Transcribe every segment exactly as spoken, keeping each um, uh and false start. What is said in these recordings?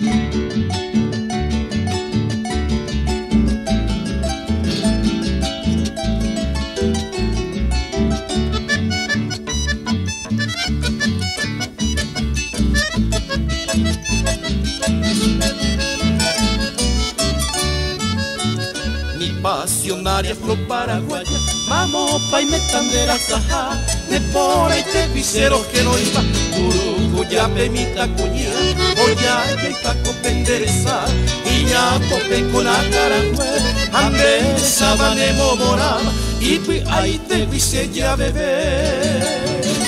Pasionaria flor paraguaya, mamopa y metandera caja, de por ahí te visero que no iba, Urugu ya me mita cuña, oya que taco pendereza, y ya tope con la carangüe, ande sabanemo moraba, y pues ahí te vise ya bebé.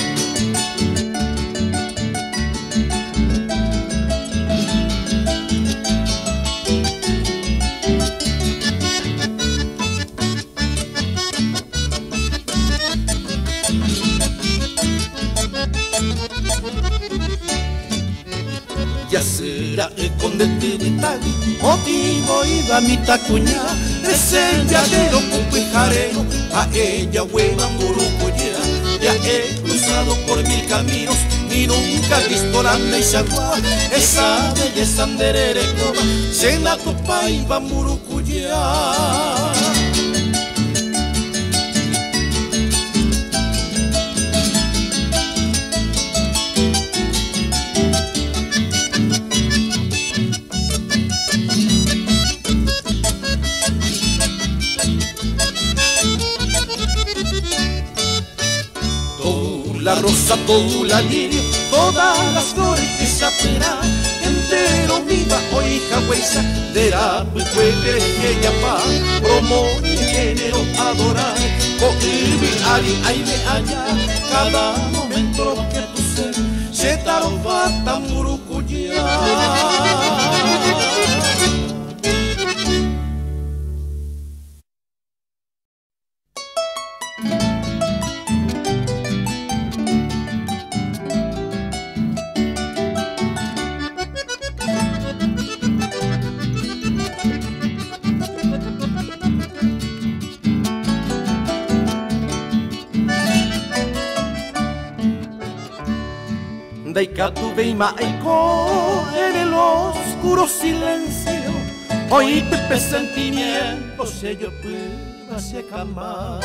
Ya será el conde Tiritagui, motivo iba mi tacuña, desenlladero con cuijarero, a ella hueva murucuya. Ya he cruzado por mil caminos y nunca he visto la meishagua, esa belleza anderere coma, se la copa iba murucuya. La rosa, todo la lirio, todas las flores que se apera, entero viva hoy hija de la puede que llama, promo y género adorar, coibi ali aire allá, cada momento que tu ser se taroba tan murucuya. Daikatu Veimaiko en el oscuro silencio, hoy pepe sentimientos se yo pueda se camar.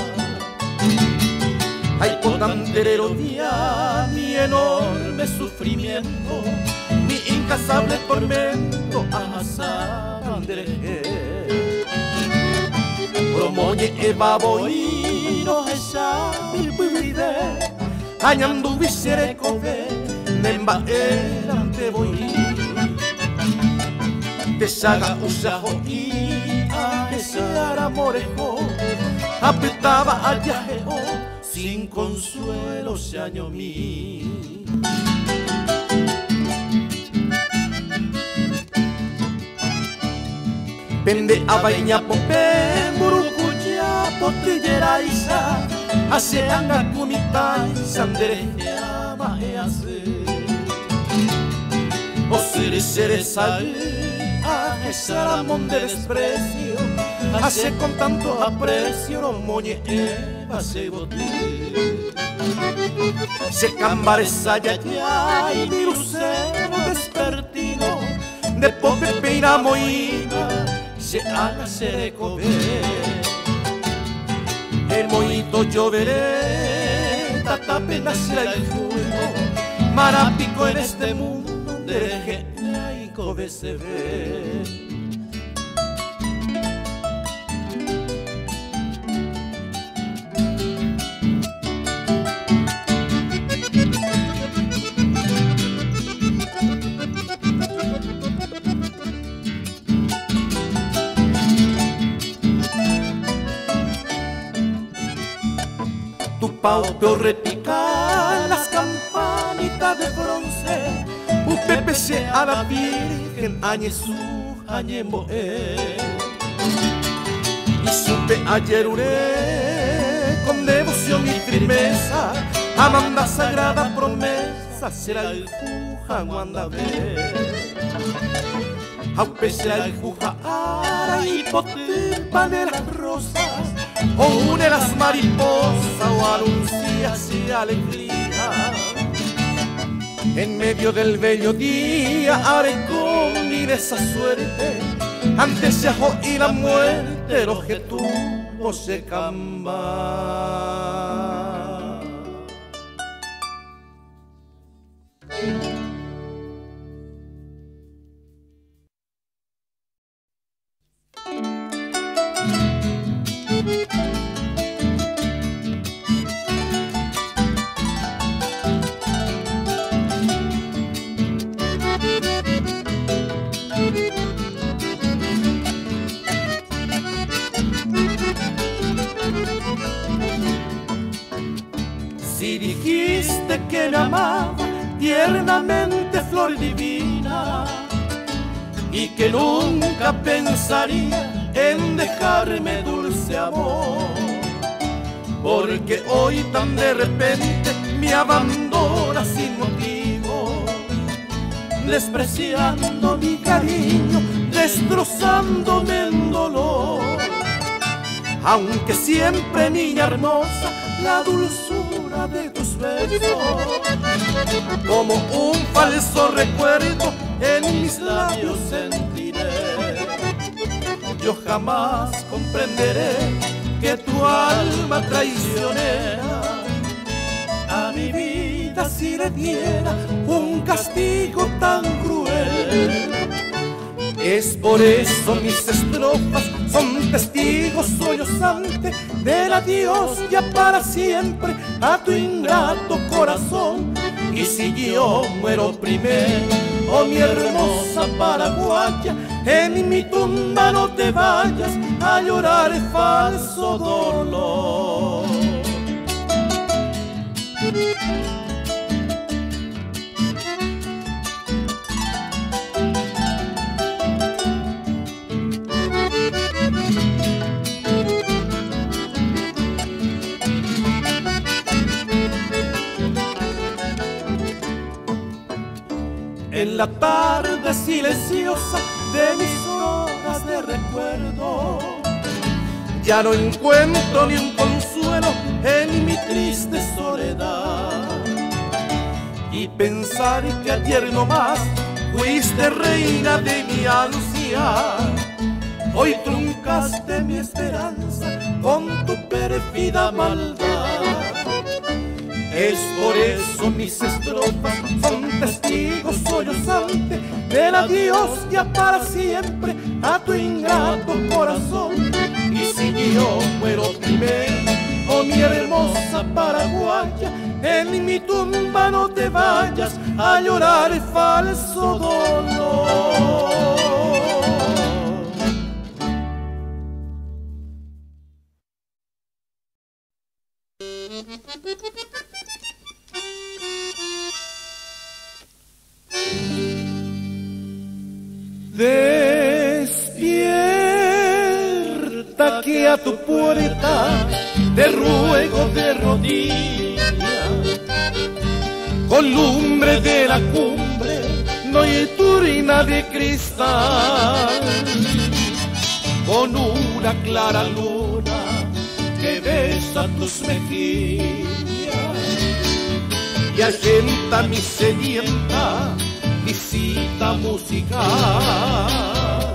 Hay potanterero día, mi enorme sufrimiento, mi incasable tormento, asabandereje. Promoye eva boino esa mi pubride, añandu visere cove. Nemba erante voy Tesaga usaho y a ese aramorejo apretaba al viajeo sin consuelo se año mí. Pende a baña pope murucuya potillera isa hace anga kunita sandere ama e hace o sere sere sal a ese ramón de desprecio, hace con tanto aprecio no moñe eva se bote. Se cambaresa ya ya y mi lucero despertino de pope peina moída se haga sereco el moito lloveré tata pena será el juego marapico en este mundo deje y cove se ve. Tu pauto repica las campanitas de bronce, un pepe se a la virgen añe su añe moe. Y supe ayer uré con devoción y firmeza, amanda sagrada promesa será el juja guandabé. Aupe será el juja ara y potempa de las rosas, o une las mariposas o anuncia así alegría. En medio del bello día haré con ni esa suerte, antes se ajó y la muerte lo que tuvo se camba. Si dijiste que me amaba tiernamente, flor divina, y que nunca pensaría en dejarme dulce amor, porque hoy tan de repente me abandonas sin motivo, despreciando mi cariño, destrozándome en dolor. Aunque siempre, niña hermosa, la dulzura de tus besos, como un falso recuerdo en mis labios sentiré. Yo jamás comprenderé que tu alma traicionera a mi vida si le diera un castigo tan cruel. Es por eso mis estrofas son testigos sollozantes del adiós ya para siempre a tu ingrato corazón. Y si yo muero primero, oh mi hermosa paraguaya, en mi tumba no te vayas a llorar falso dolor. En la tarde silenciosa de mis horas de recuerdo, ya no encuentro ni un consuelo en mi triste soledad. Y pensar que ayer nomás fuiste reina de mi ansia, hoy truncaste mi esperanza con tu pérfida maldad. Es por eso mis estrofas son testigos sollozantes del adiós ya para siempre a tu ingrato corazón. Y si yo muero primero, oh mi hermosa paraguaya, en mi tumba no te vayas a llorar falso dolor. Despierta que a tu puerta te ruego de rodillas, con lumbre de la cumbre, no hay turina de cristal, con una clara luna que besa tus mejillas y agenta mi sedienta visita musical.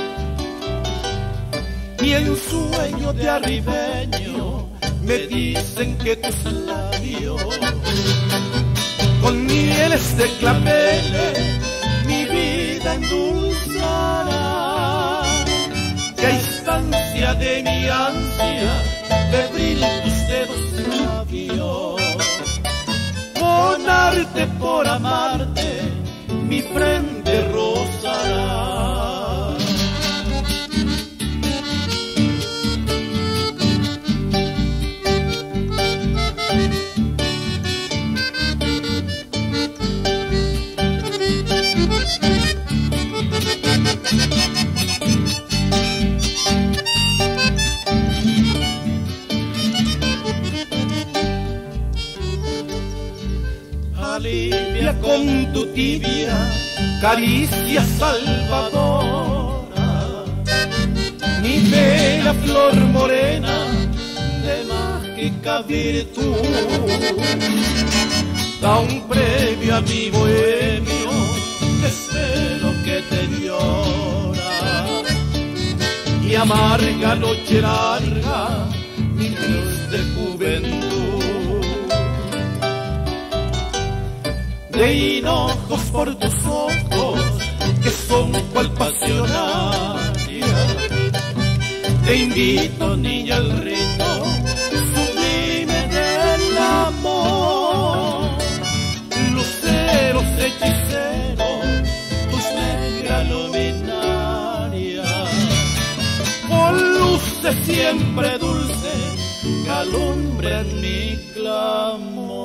Y en sueño de arribeño me dicen que tus labios con mieles de claveles mi vida endulzará. Que a instancia de mi ansia febril tus dedos labios, con arte por amarte mi frente rozará. Alivia con tu tibia caricia salvadora mi bella flor morena de mágica virtud. Da un premio a mi bohemio desde lo que te dio amarga noche larga, mi triste juventud. De hinojos por tus ojos, que son cual pasionaria, te invito, niña, al rito sublime del amor. Luceros hechiceros, tus negras luminarias, con luces siempre dulces que alumbran mi clamor.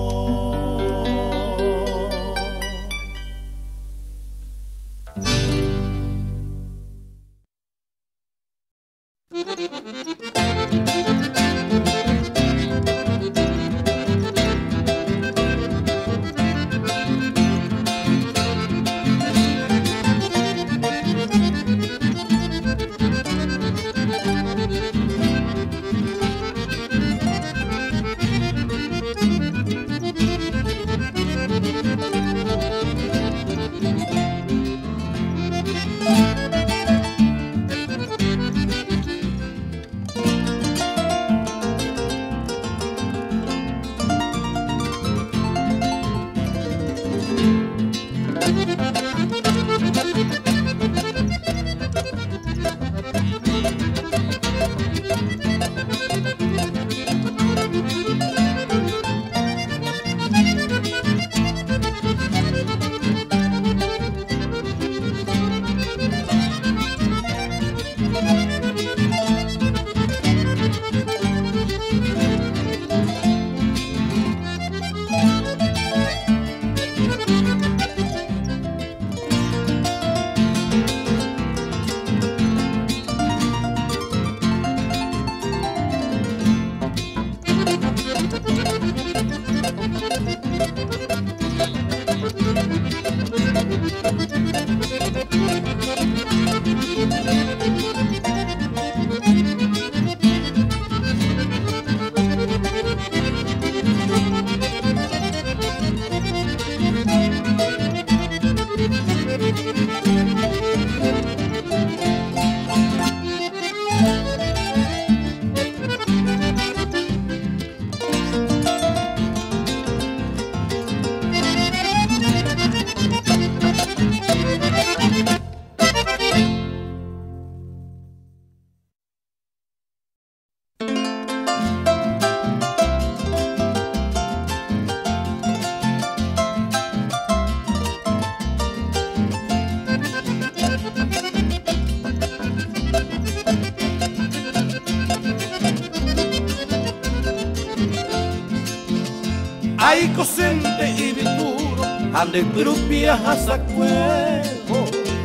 Ay, cosente y vituro, ande grupias a sacuevo,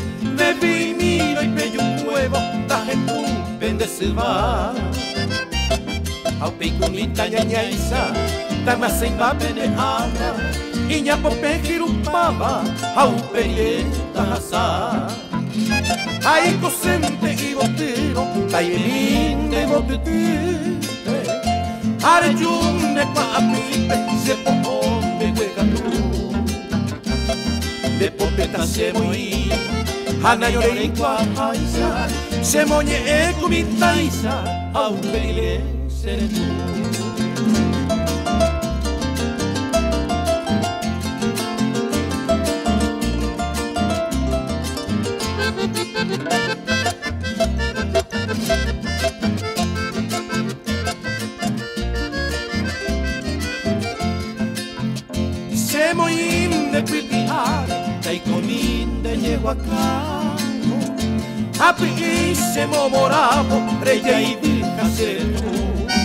me vi miro y pello un huevo, taje tu pendeselva. Au picumita ñañaiza, tamasa imbabe de ana, iña pope girupaba, au perieta hasa. Ay, cosente y botero, tailinde botetite, arjune pa apipe, se pombe huegatú. De popeta se moí, hana lloré cuajaisa, se moñe e comitaisa, au perile seretú. Se moín de pitijar, te comín de yehuacano, api se momorabo, reya y virja seretú.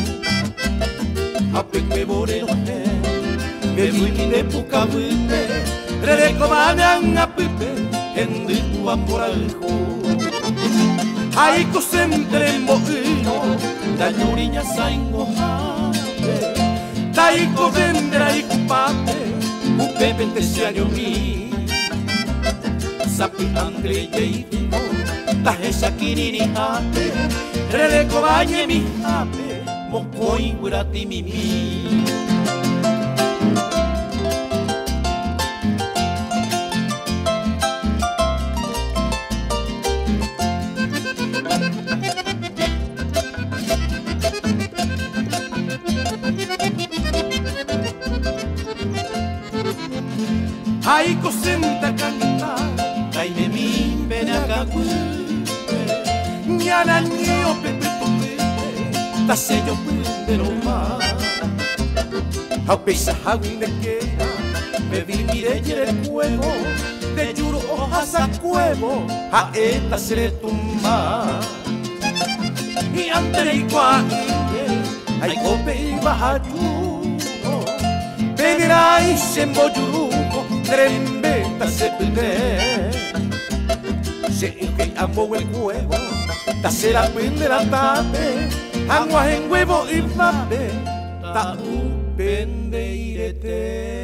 Api que borero he, me fui de pucabupe, rerecomanan a pipe, en de tu amor al jo. Ay, cosentre moino, da lluriña saingojate, taiko vendra y cupate, upe vente año mi. Sapi andre yeitimo, taje shakirini hate, rereco bañe mi hape, mokoi gurati mimi. Ananio, pepe, pepe, tasello, pero más. A pesar de que me vi, mire, y el juego de yuro, hojas a cuevo, a esta seré tumba. Y ante y cuaje, hay cope y bajayuno, pedirá y se emboyuco, trembeta se pide. Se que amo el huevo, ta se la pende la tape, aguas en huevo y mape, ta u pende irete.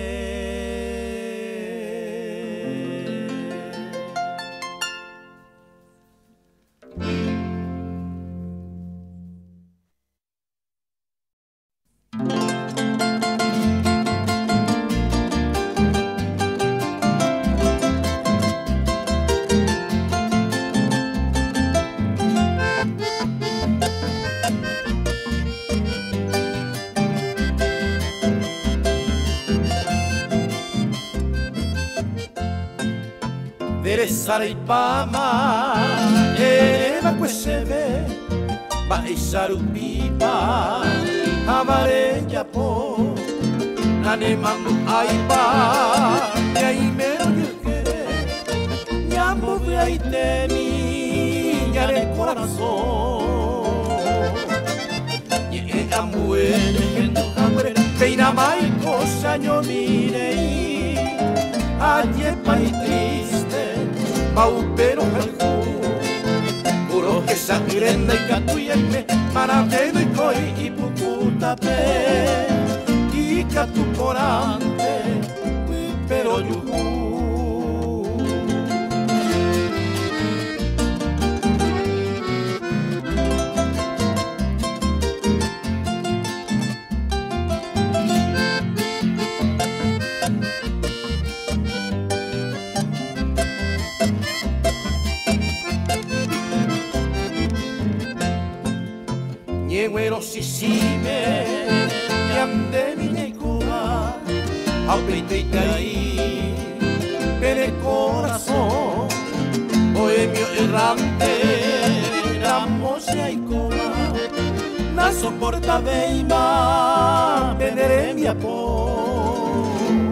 Sareipama, eva cueseve, baisarupipa, amarella po, nanemandu aipa, y ahí me oye querer, llamo de ahí te niña de corazón, y ella muere en tu hambre, peina mai cosa yo mire, ayepa y triste. Paupero jaljú, puro que sangrenda y catuyeme, maraveno y coi y pucutape, y catuporante, pero yujú. Güero si si me llame mi necoa, abrite y caí, pero el corazón, bohemio errante, ramosa y coma, no soporta veima, vendré mi apo.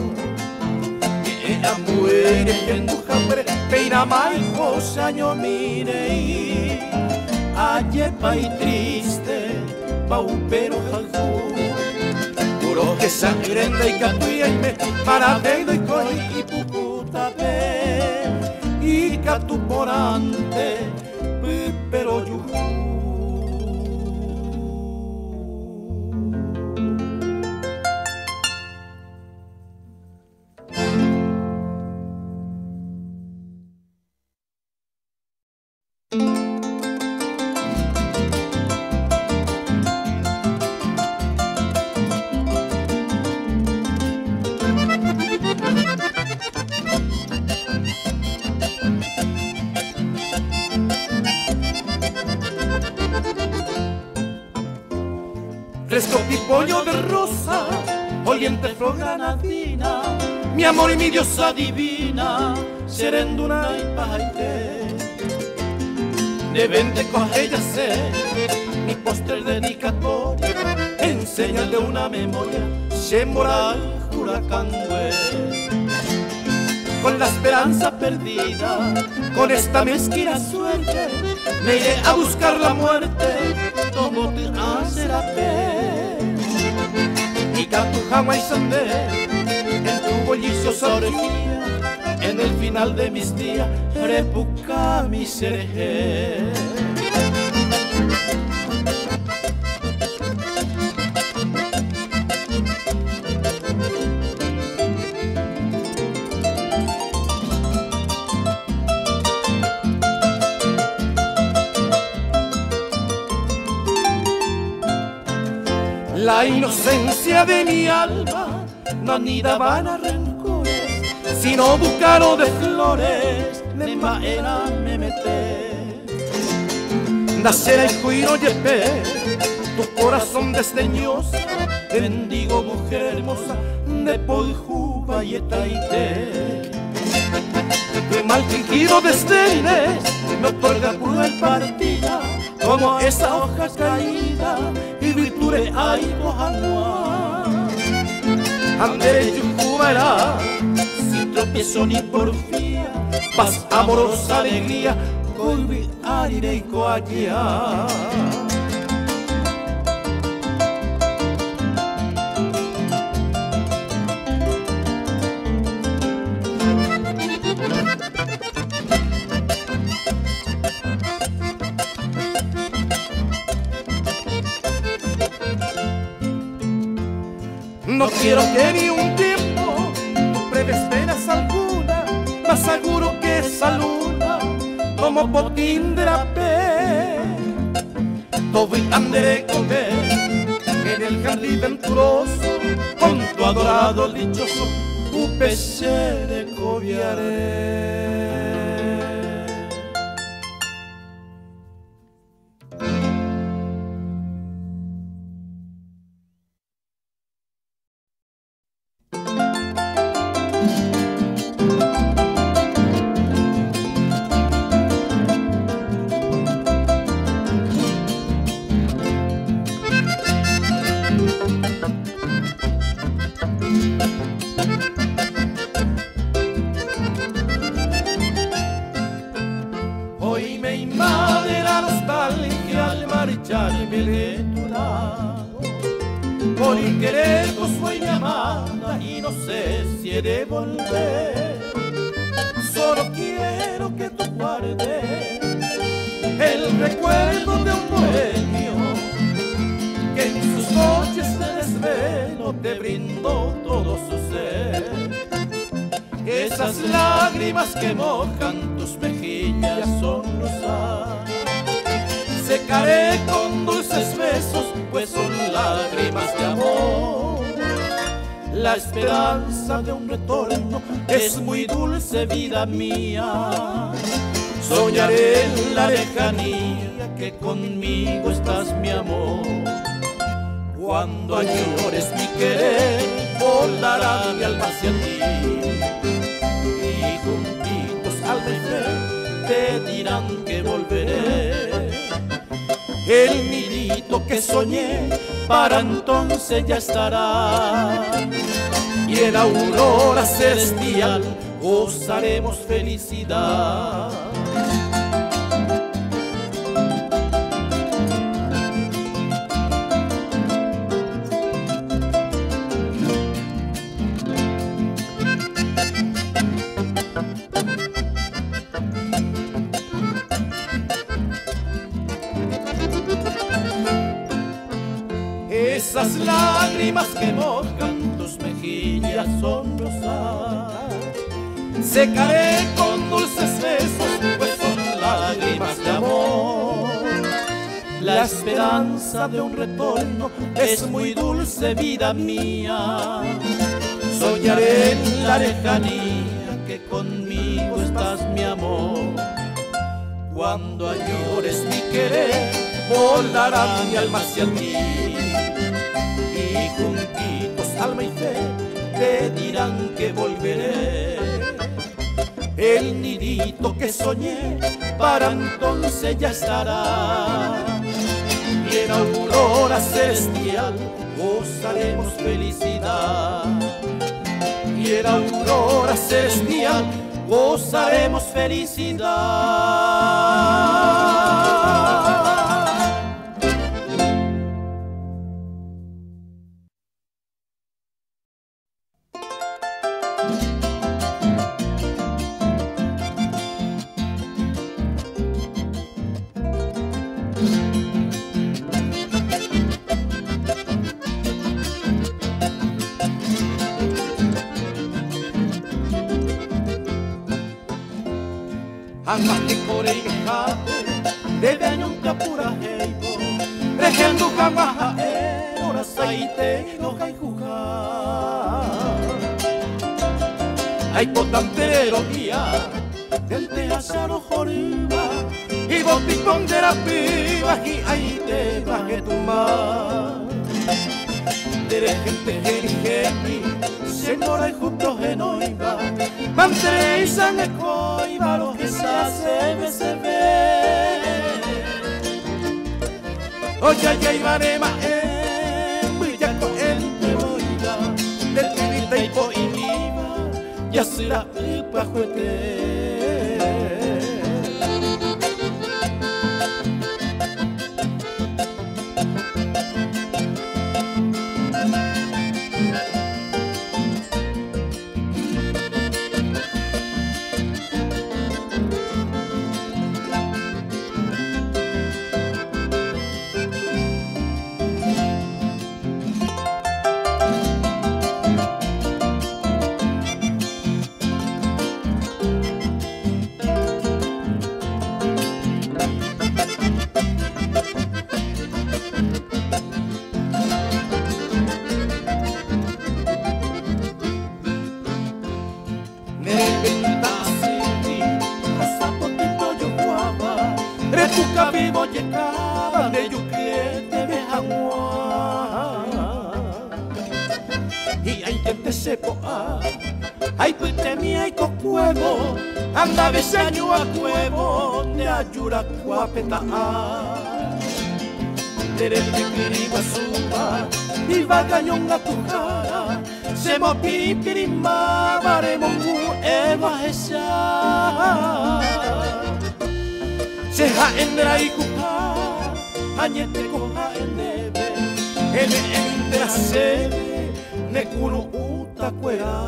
Y ella muere en tu hambre, peina mal cosa yo mire, ayepa y triste. Paupero jaljú, puro que sangrenda y catuyeme, maraveno y coi y pucutape, y catuporante, pero yujú. Fresco pipollo de rosa, oliente flor granadina, mi amor y mi diosa divina, serenduna y paite. De vente ella sé, mi postre dedicatoria, en señal de una memoria, se moral huracán con la esperanza perdida, con esta mezquina suerte, me iré a buscar la muerte, como te hace la fe. Y canto jamás sandé, en tu bolliciosa orejía, en el final de mis días, repuca mi cereje. La inocencia de mi alma no anidaban a rencores, sino bucaro de flores, de maena me meté. Nacerá el cuiro yepé, tu corazón desdeñosa, bendigo mujer hermosa, de Poljuba y Etaité. mal fingido desdenes me otorga cruel partida, como esa hoja caída y virtudes hay cojanua. Andere yucubará, sin tropiezo ni porfía, paz, amorosa alegría, coibi arire y coallá. No quiero que ni un tiempo tú pruebes penas alguna, más seguro que esa luna como potín de la pe. Todo andere con él en el jardín venturoso, con tu adorado el dichoso, tu pesere cobiaré. Hoy me invade la nostalgia al marcharme de tu lado, por inquieto soy mi amada y no sé si he de volver. Solo quiero que tú guardes el recuerdo de un bohemio que en sus noches de desvelo te brindó todo su ser. Esas lágrimas que mojan tus mejillas son rosas, secaré con dulces besos, pues son lágrimas de amor. La esperanza de un retorno es muy dulce, vida mía. Soñaré en la lejanía que conmigo estás, mi amor. Cuando añores mi querer, volará mi alma hacia ti, y juntitos alma y fe te dirán que volveré. El nidito que soñé para entonces ya estará, y en aurora celestial gozaremos felicidad. Esas lágrimas que mojan tus mejillas son rosas, secaré con dulces besos, pues son lágrimas de amor. La esperanza de un retorno es muy dulce, vida mía. Soñaré en la lejanía que conmigo estás, mi amor. Cuando añores mi querer, volará mi alma hacia ti, y juntitos alma y fe te dirán que volveré. El nidito que soñé para entonces ya estará, y en aurora celestial gozaremos felicidad. Y en aurora celestial gozaremos felicidad. Angate kore igehate, debe añonka pura heibo, regendu jamaja ora saite no jaijuja. Ay potantero guía, del te asaro joriba, y botipón de la piba, y ahí te baje tu mar. Dere gente geligeni, senora y juntos en oiva, manteisan ecoy, viva lo que se hace se ve. Oye, ya iba de más en Villa con el Teboida, del Tibita y Coimiva, ya será el pajuete. Retuca vivo llegaba de yuquete de agua y hay gente se poa hay pute mía y cocuevo anda besaño a cuevo de ayura cuapeta tere de quiriba suba y va cañón a tu cara se mo piripirima baremongu eva esa seha endera ikuha anyete koha endebe ene endera sebe nekunu utakwera.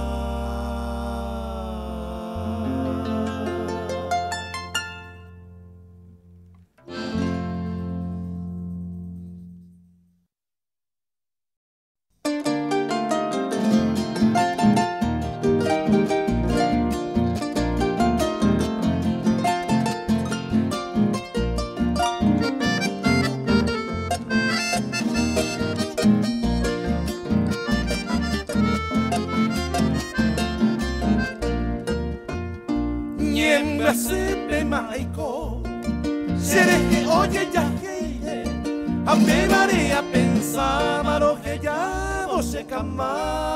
Sepe maiko, sereje oye ya que a me marea pensaba lo que ya no se cama.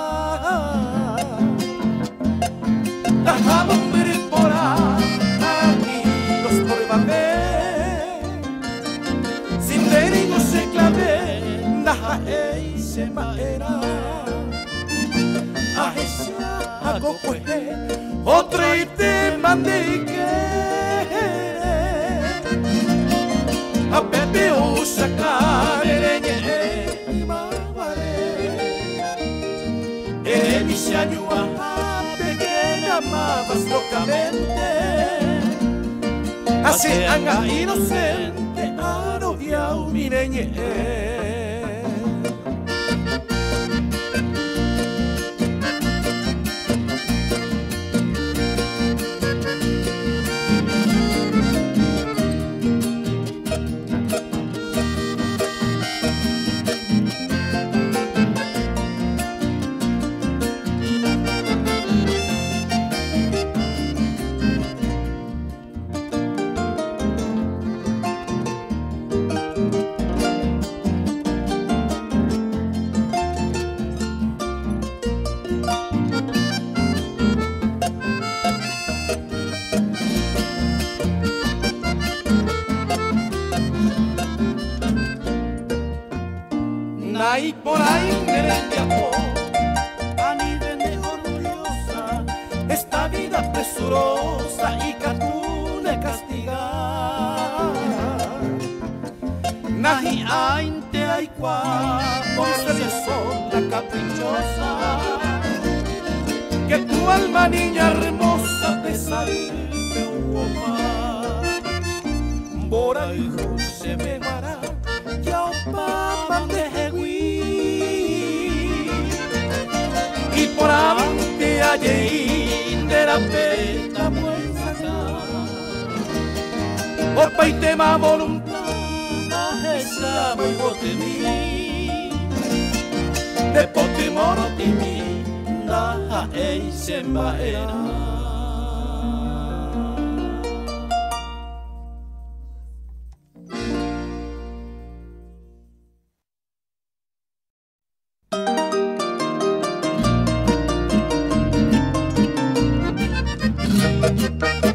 Dejamos ver por aquí los por ver, sin ver y no se clave, daja e se maera. A esa hago pues otro y te mandé que a Pepe usa carereñe y mavare en mi año a pequeña amabas locamente hace anga inocente a novia mireñe. Ahí por ahí me viajó a nivel de orgullosa esta vida presurosa y catune castigar. Nahi ainte hay cua por ser sola caprichosa que tu alma niña hermosa te salve uoma bora y se me mará ya papá te y por avante allí de la peta muestra por paitema voluntad esa muy botemi de potemoro timi da ei sembaera. Thank you.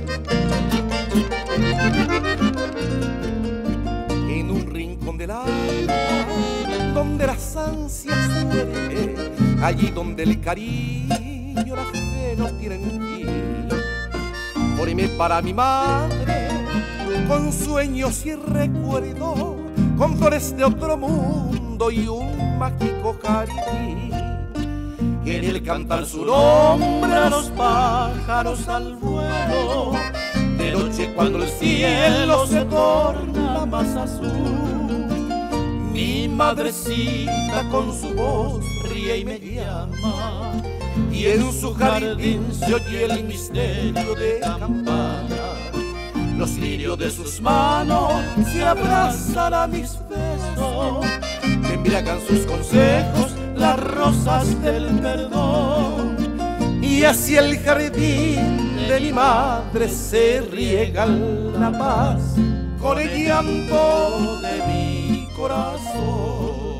allí donde el cariño, la fe no tienen fin. Morirme para mi madre, con sueños y recuerdos, con flores de otro mundo y un mágico jardín. En el cantar su nombre a los pájaros al vuelo, de noche cuando el cielo se torna más azul, mi madrecita con su voz ríe y me llama, y en su jardín se oye el misterio de campana. Los lirios de sus manos se abrazan a mis besos, me embriagan sus consejos las rosas del perdón. Y así el jardín de mi madre se riega la paz con el llanto de mi corazón.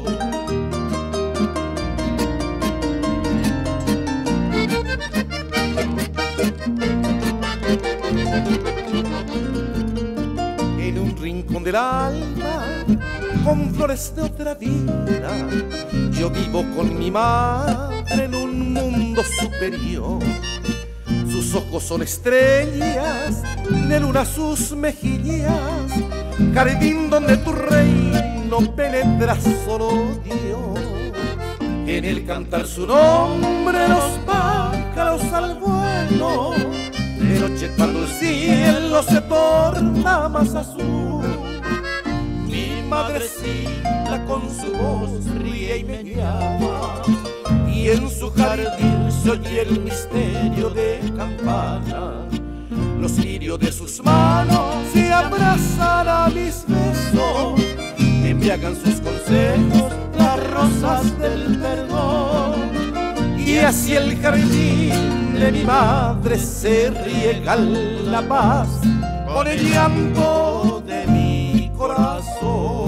En un rincón del alma, con flores de otra vida, yo vivo con mi madre en un mundo superior. Sus ojos son estrellas, de luna sus mejillas, jardín donde tu reino penetra solo Dios. En el cantar su nombre los pájaros al vuelo, de noche cuando el cielo se torna más azul, mi madrecita con su voz ríe y me llama, y en su jardín se oye el misterio de campana. Los lirios de sus manos se abrazan a mis besos, me embriagan sus consejos las rosas del perdón. Y así el jardín de mi madre se riega la paz con el llanto de mi corazón.